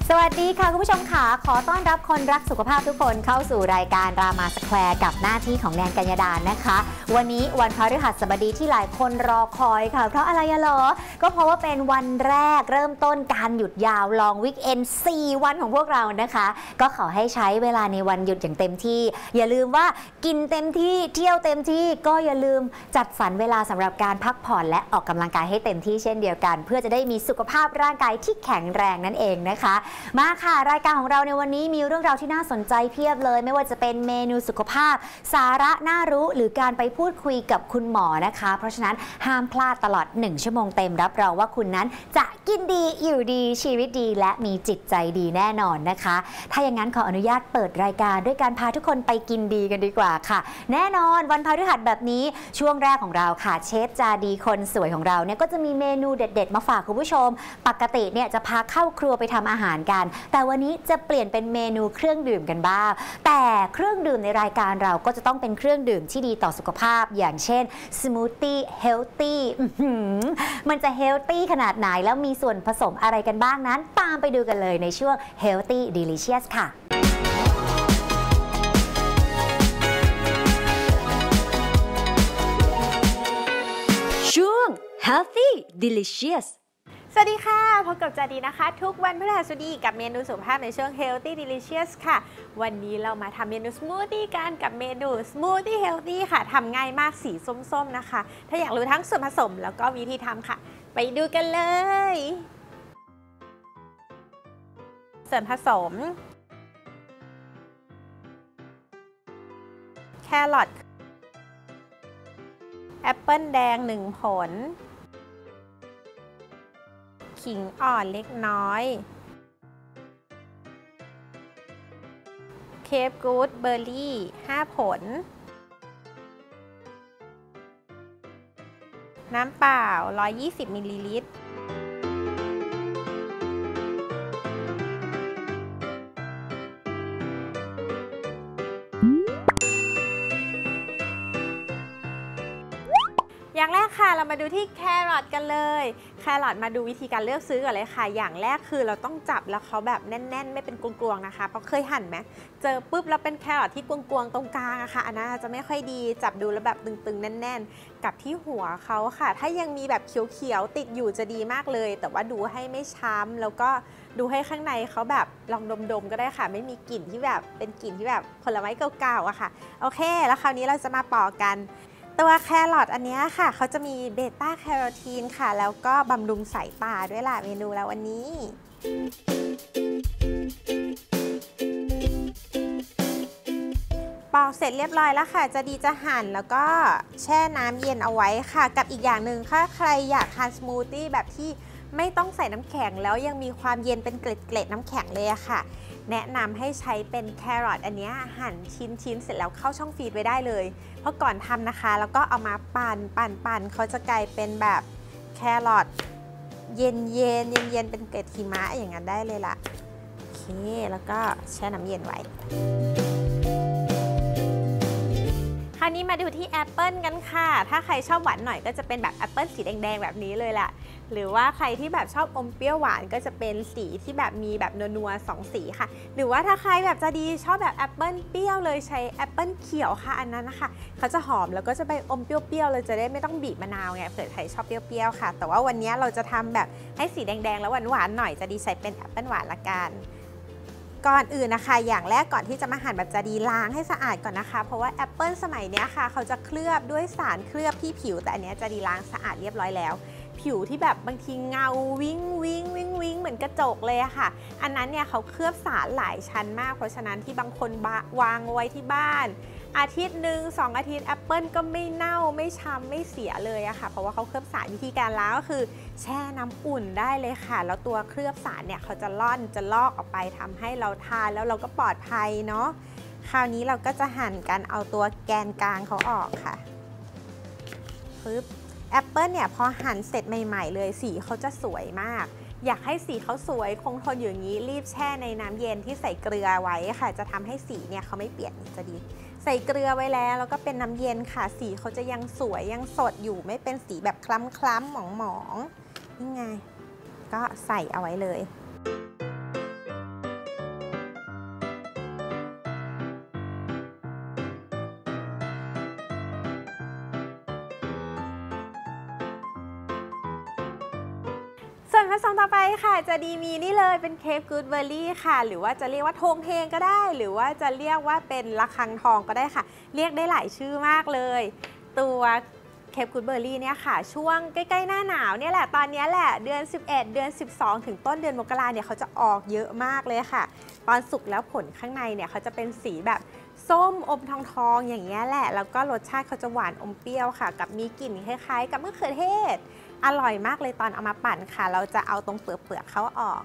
สวัสดีค่ะคุณผู้ชมค่ะขอต้อนรับคนรักสุขภาพทุกคนเข้าสู่รายการรามาสแควร์กับหน้าที่ของแนนกัญญาดานะคะวันนี้วันพฤหัสบดีที่หลายคนรอคอยค่ะเพราะอะไรเหรอก็เพราะว่าเป็นวันแรกเริ่มต้นการหยุดยาวลองวิกเอนด์4 วันของพวกเรานะคะก็ขอให้ใช้เวลาในวันหยุดอย่างเต็มที่อย่าลืมว่ากินเต็มที่เที่ยวเต็มที่ก็อย่าลืมจัดสรรเวลาสำหรับการพักผ่อนและออกกำลังกายให้เต็มที่เช่นเดียวกันเพื่อจะได้มีสุขภาพร่างกายที่แข็งแรงนั่นเองนะคะมาค่ะรายการของเราในวันนี้มีเรื่องราวที่น่าสนใจเพียบเลยไม่ว่าจะเป็นเมนูสุขภาพสาระน่ารู้หรือการไปพูดคุยกับคุณหมอนะคะเพราะฉะนั้นห้ามพลาดตลอด1 ชั่วโมงเต็มรับรองว่าคุณนั้นจะกินดีอยู่ดีชีวิตดีและมีจิตใจดีแน่นอนนะคะถ้าอย่างนั้นขออนุญาตเปิดรายการด้วยการพาทุกคนไปกินดีกันดีกว่าค่ะแน่นอนวันพฤหัสแบบนี้ช่วงแรกของเราค่ะเชฟจาดีคนสวยของเราเนี่ยก็จะมีเมนูเด็ดๆมาฝากคุณผู้ชมปกติเนี่ยจะพาเข้าครัวไปทำอาหารกันแต่วันนี้จะเปลี่ยนเป็นเมนูเครื่องดื่มกันบ้างแต่เครื่องดื่มในรายการเราก็จะต้องเป็นเครื่องดื่มที่ดีต่อสุขภาพอย่างเช่นสมูทตี้เฮลตี้มันจะเฮลตี้ขนาดไหนแล้วมีส่วนผสมอะไรกันบ้างนั้นตามไปดูกันเลยในช่วง Healthy Delicious ค่ะช่วง Healthy Delicious สวัสดีค่ะพบกับจาดีนะคะทุกวันพฤหัสบดีกับเมนูสุขภาพในช่วง Healthy Delicious ค่ะวันนี้เรามาทำเมนูสมูทตี้กันกับเมนูสมูทตี้เฮลตี้ค่ะทำง่ายมากสีส้มๆนะคะถ้าอยากรู้ทั้งส่วนผสมแล้วก็วิธีทำค่ะไปดูกันเลยส่วนผสมแครอทแอปเปิลแดง1 ผลขิงอ่อนเล็กน้อยเคปกูดเบอร์รี่5 ผลน้ำเปล่า120 มิลลิลิตรอย่างแรกค่ะเรามาดูที่แครอทกันเลยแครอทมาดูวิธีการเลือกซื้อก่อนเลยค่ะอย่างแรกคือเราต้องจับแล้วเขาแบบแน่นๆไม่เป็นกลวงๆนะคะเพราะเคยหั่นไหมเจอปุ๊บแล้วเป็นแครอทที่กลวงๆตรงกลางอะค่ะอันนั้นจะไม่ค่อยดีจับดูแล้วแบบตึงๆแน่นๆกับที่หัวเขาค่ะถ้ายังมีแบบเขียวๆติดอยู่จะดีมากเลยแต่ว่าดูให้ไม่ช้ำแล้วก็ดูให้ข้างในเขาแบบลองดมๆก็ได้ค่ะไม่มีกลิ่นที่แบบเป็นกลิ่นที่แบบผลไม้เก่าๆอะค่ะโอเคแล้วคราวนี้เราจะมาปอกกันตัวแครอทอันนี้ค่ะเขาจะมีเบต้าแคโรทีนค่ะแล้วก็บำรุงสายตาด้วยล่ะเมนูแล้ววันนี้ปอกเสร็จเรียบร้อยแล้วค่ะจะดีจะหั่นแล้วก็แช่น้ำเย็นเอาไว้ค่ะกับอีกอย่างหนึ่งถ้าใครอยากทานสมูทตี้แบบที่ไม่ต้องใส่น้ำแข็งแล้วยังมีความเย็นเป็นเกล็ดน้ำแข็งเลยอะค่ะแนะนำให้ใช้เป็นแครอทอันนี้หั่นชิ้นเสร็จแล้วเข้าช่องฟรีซไว้ได้เลยเพราะก่อนทำนะคะแล้วก็เอามาปั่นเขาจะกลายเป็นแบบแครอทเย็นเป็นเกล็ดหิมะอย่างนั้นได้เลยล่ะโอเคแล้วก็แช่น้ำเย็นไว้คราวนี้มาดูที่แอปเปิลกันค่ะถ้าใครชอบหวานหน่อยก็จะเป็นแบบแอปเปิลสีแดงๆแบบนี้เลยแหละหรือว่าใครที่แบบชอบอมเปรี้ยวหวานก็จะเป็นสีที่แบบมีแบบนัวๆ2 สีค่ะหรือว่าถ้าใครแบบจะดีชอบแบบแอปเปิลเปรี้ยวเลยใช้แอปเปิลเขียวค่ะอันนั้นนะคะเขาจะหอมแล้วก็จะไปอมเปรี้ยวๆเลยจะได้ไม่ต้องบีบมะนาวไงเผื่อใครชอบเปรี้ยวๆค่ะแต่ว่าวันนี้เราจะทำแบบให้สีแดงๆแล้วหวานๆหน่อยจะดีใช้เป็นแอปเปิลหวานละกันก่อนอื่นนะคะอย่างแรกก่อนที่จะมาหั่นแบบจะดีล้างให้สะอาดก่อนนะคะเพราะว่าแอปเปิลสมัยนี้ค่ะเขาจะเคลือบด้วยสารเคลือบที่ผิวแต่อันนี้จะดีล้างสะอาดเรียบร้อยแล้วผิวที่แบบบางทีเงาวิ้งเหมือนกระจกเลยอะค่ะอันนั้นเนี่ยเขาเคลือบสารหลายชั้นมากเพราะฉะนั้นที่บางคนวางไว้ที่บ้านอาทิตย์หนึ่ง2 อาทิตย์แอปเปิลก็ไม่เน่าไม่ช้ำไม่เสียเลยอะค่ะเพราะว่าเขาเคลือบสารวิธีการล้างก็คือแช่น้ำอุ่นได้เลยค่ะแล้วตัวเคลือบสารเนี่ยเขาจะลอกออกไปทำให้เราทานแล้วเราก็ปลอดภัยเนาะคราวนี้เราก็จะหั่นกันเอาตัวแกนกลางเขาออกค่ะปึ๊บแอปเปิลเนี่ยพอหั่นเสร็จใหม่ๆเลยสีเขาจะสวยมากอยากให้สีเขาสวยคงทนอยู่อย่างนี้รีบแช่ในน้ำเย็นที่ใส่เกลือไว้ค่ะจะทำให้สีเนี่ยเขาไม่เปลี่ยนจะดีใส่เกลือไว้แล้วก็เป็นน้ำเย็นค่ะสีเขาจะยังสวยยังสดอยู่ไม่เป็นสีแบบคล้ำๆหมองๆนี่ไงก็ใส่เอาไว้เลยไปค่ะจะดีมีนี่เลยเป็นเคปกูดเบอร์รี่ค่ะหรือว่าจะเรียกว่าธงเทงก็ได้หรือว่าจะเรียกว่าเป็นระฆังทองก็ได้ค่ะเรียกได้หลายชื่อมากเลยตัวเคปกูดเบอร์รี่เนี่ยค่ะช่วงใกล้ๆหน้าหนาวเนี่ยแหละตอนนี้แหละเดือน11เดือน12ถึงต้นเดือนมกราเนี่ยเขาจะออกเยอะมากเลยค่ะตอนสุกแล้วผลข้างในเนี่ยเขาจะเป็นสีแบบส้มอมทองๆอย่างเงี้ยแหละแล้วก็รสชาติเขาจะหวานอมเปรี้ยวค่ะกับมีกลิ่นคล้ายๆกับมะเขือเทศอร่อยมากเลยตอนเอามาปั่นค่ะเราจะเอาตรงเปลือกเขาออก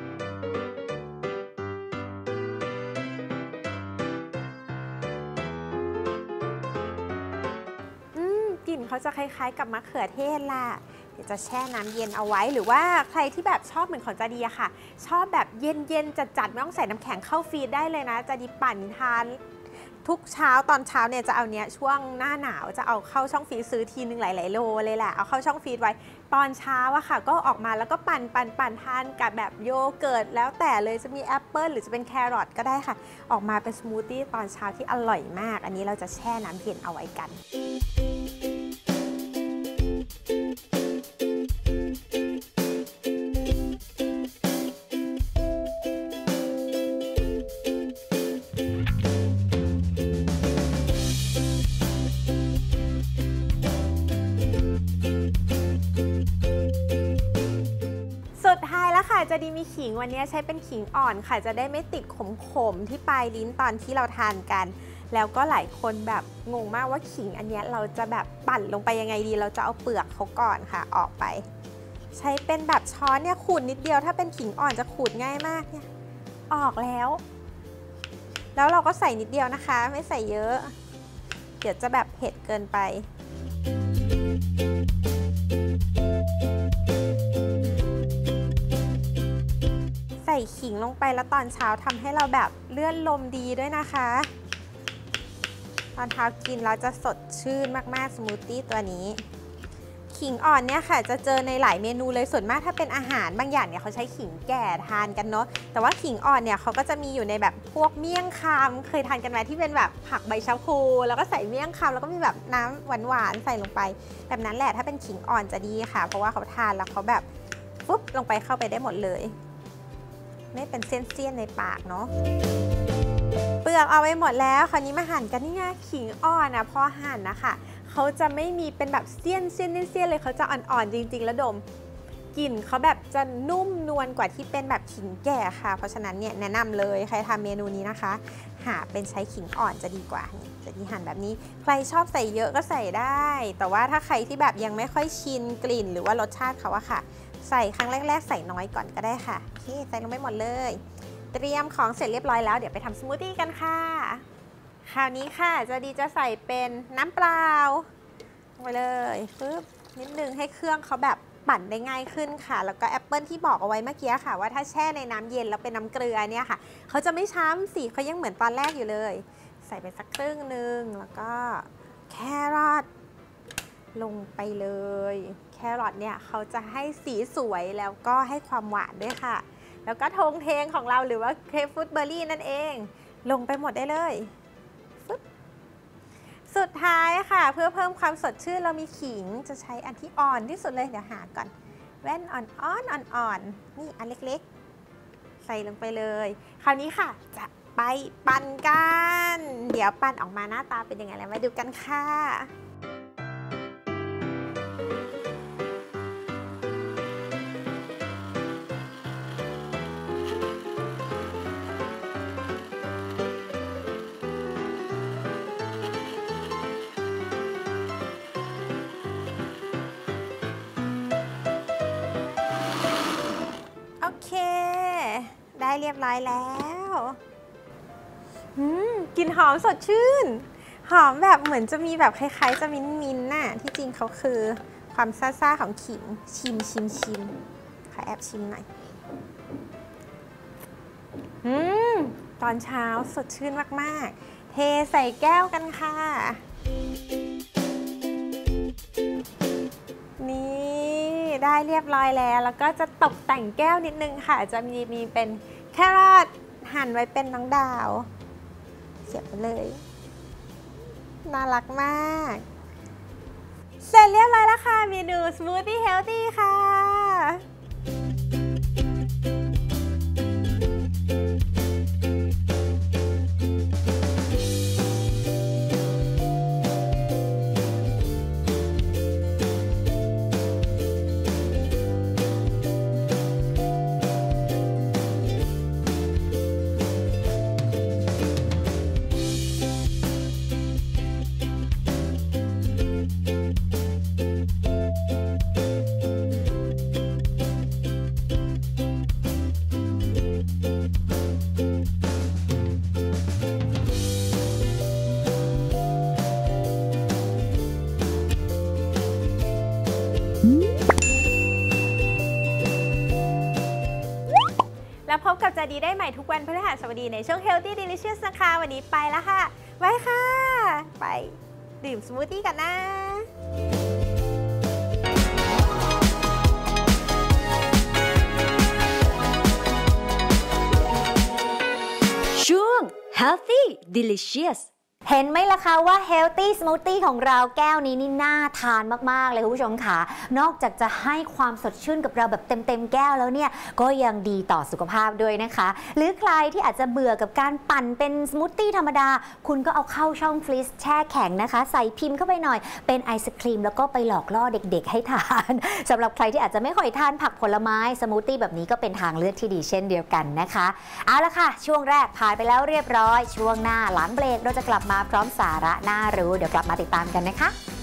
กลิ่นเขาจะคล้ายๆกับมะเขือเทศล่ะเดี๋ยวจะแช่น้ำเย็นเอาไว้หรือว่าใครที่แบบชอบเหมือนของจาดีอะค่ะชอบแบบเย็นๆจัดๆไม่ต้องใส่น้ำแข็งเข้าฟรีซได้เลยนะจาดีปั่นทานทุกเช้าตอนเช้าเนี่ยจะเอาเนี้ยช่วงหน้าหนาวจะเอาเข้าช่องฟรีซซื้อทีนึงหลายๆโลเลยแหละเอาเข้าช่องฟรีซไว้ตอนเช้าอะค่ะก็ออกมาแล้วก็ปั่นทานกับแบบโยเกิร์ตแล้วแต่เลยจะมีแอปเปิลหรือจะเป็นแครอทก็ได้ค่ะออกมาเป็นสมูทตี้ตอนเช้าที่อร่อยมากอันนี้เราจะแช่น้ำเย็นเอาไว้กันสุดท้ายแล้วค่ะจะดีมีขิงวันนี้ใช้เป็นขิงอ่อนค่ะจะได้ไม่ติดขมๆที่ปลายลิ้นตอนที่เราทานกันแล้วก็หลายคนแบบงงมากว่าขิงอันนี้เราจะแบบปั่นลงไปยังไงดีเราจะเอาเปลือกเขาก่อนค่ะออกไปใช้เป็นแบบช้อนเนี่ยขูดนิดเดียวถ้าเป็นขิงอ่อนจะขูดง่ายมากเนี่ยออกแล้วเราก็ใส่นิดเดียวนะคะไม่ใส่เยอะเดี๋ยวจะแบบเผ็ดเกินไปใส่ขิงลงไปแล้วตอนเช้าทำให้เราแบบเลื่อนลมดีด้วยนะคะตอนเช้ากินแล้วจะสดชื่นมากๆสมูทตี้ตัวนี้ขิงอ่อนเนี่ยค่ะจะเจอในหลายเมนูเลยส่วนมากถ้าเป็นอาหารบางอย่างเนี่ยเขาใช้ขิงแก่ทานกันเนาะแต่ว่าขิงอ่อนเนี่ยเขาก็จะมีอยู่ในแบบพวกเมี่ยงคำเคยทานกันไหมที่เป็นแบบผักใบชะพูแล้วก็ใส่เมี่ยงคำแล้วก็มีแบบน้ำหวานๆใส่ลงไปแบบนั้นแหละถ้าเป็นขิงอ่อนจะดีค่ะเพราะว่าเขาทานแล้วเขาแบบปุ๊บลงไปเข้าไปได้หมดเลยไม่เป็นเส้นๆในปากเนาะเปลือกเอาไว้หมดแล้วคราวนี้มาหั่นกันนี่ไงขิงอ่อนนะพอหั่นนะคะเขาจะไม่มีเป็นแบบเสี้ยนเลยเขาจะอ่อนๆจริงๆแล้วดมกลิ่นเขาแบบจะนุ่มนวลกว่าที่เป็นแบบขิงแก่ค่ะเพราะฉะนั้นเนี่ยแนะนำเลยใครทำเมนูนี้นะคะหาเป็นใช้ขิงอ่อนจะดีกว่านี่จะที่หั่นแบบนี้ใครชอบใส่เยอะก็ใส่ได้แต่ว่าถ้าใครที่แบบยังไม่ค่อยชินกลิ่นหรือว่ารสชาติเขาอะค่ะใส่ครั้งแรกๆใส่น้อยก่อนก็ได้ค่ะโอเคใส่ลงไปหมดเลยเตรียมของเสร็จเรียบร้อยแล้วเดี๋ยวไปทำสมูทตี้กันค่ะคราวนี้ค่ะจะใส่เป็นน้ำเปล่าไปเลยปึ๊บนิดนึงให้เครื่องเขาแบบปั่นได้ง่ายขึ้นค่ะแล้วก็แอปเปิลที่บอกเอาไว้เมื่อกี้ค่ะว่าถ้าแช่ในน้ำเย็นแล้วเป็นน้ำเกลือเนี่ยค่ะเขาจะไม่ช้ำสีเขายังเหมือนตอนแรกอยู่เลยใส่ไปสักครึ่งนึงแล้วก็แครอทลงไปเลยแครอทเนี่ยเขาจะให้สีสวยแล้วก็ให้ความหวานด้วยค่ะแล้วก็ธงเทงของเราหรือว่าเคปฟูดเบอร์รี่นั่นเองลงไปหมดได้เลยสุดท้ายค่ะเพื่อเพิ่มความสดชื่นเรามีขิงจะใช้อันที่อ่อนที่สุดเลยเดี๋ยวหาก่อนแว่นอ่อนนี่อันเล็กๆใส่ลงไปเลยคราวนี้ค่ะจะไปปั่นกันเดี๋ยวปั่นออกมาหน้าตาเป็นยังไงแล้วมาดูกันค่ะโอเคได้เรียบร้อยแล้วกลิ่นหอมสดชื่นหอมแบบเหมือนจะมีแบบคล้ายๆจะมิ้นน่ะที่จริงเขาคือความซ่าๆของขิงชิมขอแอบชิมหน่อยตอนเช้าสดชื่นมากๆเทใส่แก้วกันค่ะนี่ได้เรียบร้อยแล้วก็จะตกแต่งแก้วนิดนึงค่ะจะมีเป็นแครอทหั่นไว้เป็นน้องดาวเสียบไปเลยน่ารักมากเสร็จเรียบร้อยแล้วค่ะเมนูสมูทตี้เฮลตี้ค่ะแล้วพบกับจาดีได้ใหม่ทุกวันพฤหัสบดีในช่วง Healthy Delicious นะคะวันนี้ไปแล้วค่ะบายค่ะไปดื่มสมูทตี้กันนะช่วง Healthy Delicious เห็นไหมล่ะคะว่า Healthy Smoothie ของเราแก้วนี้นี่น่าทานมากๆเลยคุณผู้ชมค่ะนอกจากจะให้ความสดชื่นกับเราแบบเต็มแก้วแล้วเนี่ยก็ยังดีต่อสุขภาพด้วยนะคะหรือใครที่อาจจะเบื่อกับการปั่นเป็นสมูทตี้ธรรมดาคุณก็เอาเข้าช่องฟรีซแช่แข็งนะคะใส่พิมพ์เข้าไปหน่อยเป็นไอศครีมแล้วก็ไปหลอกล่อเด็กๆให้ทานสำหรับใครที่อาจจะไม่ค่อยทานผักผลไม้สมูทตี้แบบนี้ก็เป็นทางเลือกที่ดีเช่นเดียวกันนะคะเอาละค่ะช่วงแรกผ่านไปแล้วเรียบร้อยช่วงหน้าหลังเบรกเราจะกลับมาพร้อมสาระน่ารู้เดี๋ยวกลับมาติดตามกันนะคะ